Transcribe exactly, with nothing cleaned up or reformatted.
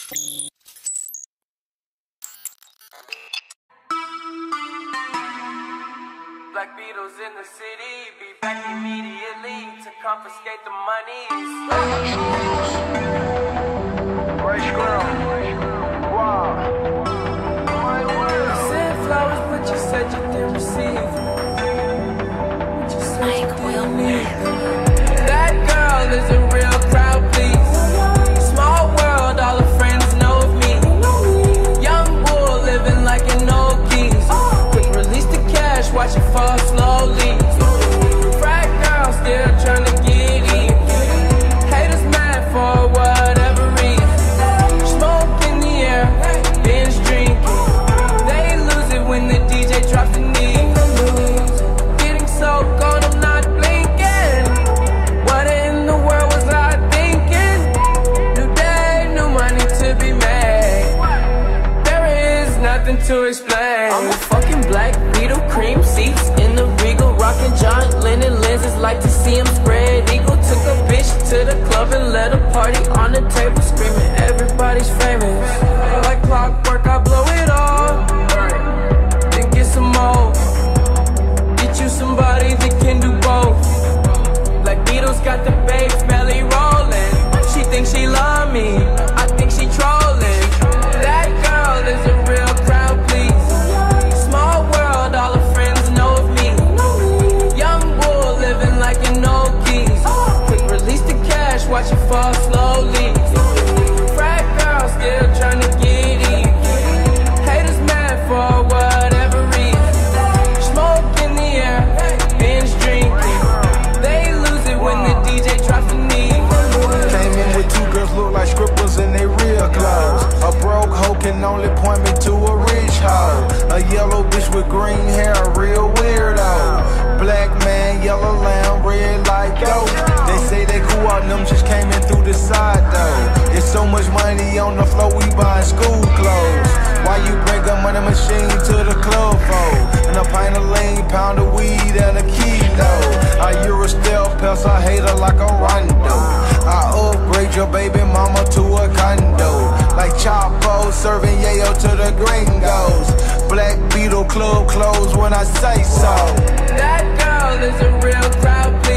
Black Beatles in the city, be back immediately to confiscate the money. Right squirrel. Wow. My word. You sent flowers, but you said you didn't receive. But you said you didn't need them. That girl is a real crowd, please. Small world, all her friends know of me. Young bull living like an old keys. Quick release the cash, watch it fall slowly. Frat girl still trying to get in. Haters mad for whatever reason. Smoke in the air, binge drinking. They lose it when the D J drops the knees. Getting so gone, I'm not blinking. What in the world was I thinking? New day, new money to be made. There is nothing to explain. I'm a fucking Black Beetle, cream seats in the Regal, rockin' John Lennon lenses, like to see him spread eagle. Took a bitch to the club and let a party on the table, screaming everybody's famous. Like clockwork, I blow it all, then get some more. Get you somebody that can do both. Black Beatles got the babes belly rolling. She thinks she love me, I think she trolling. That girl is a real crowd, please. Small world, all her friends know of me. Young bull living like an old keys. Quick release the cash, watch it fall slowly. Frat girl still trying to get in. Haters mad for whatever reason. Smoke in the air, binge drinking. They lose it when the D J drops the knee. Came in with two girls look like scribbles in they real clothes. A broke hoe can only point me to a rich hoe. A yellow bitch with green hair, a real weirdo. Black man, yellow lamb, red light dope. They say they cool out, them just came in through the side though. It's so much money on the floor, we buying school clothes. Why you bring a money machine to the club for? And a pint of lean, pound of weed, and a kilo. A Euro stealth pest, I hate her like a rondo. I upgrade your baby mama to a condo. Like Chapo serving yayo to the gringos. Black Beetle club closed when I say so. That girl is a real crowd, please.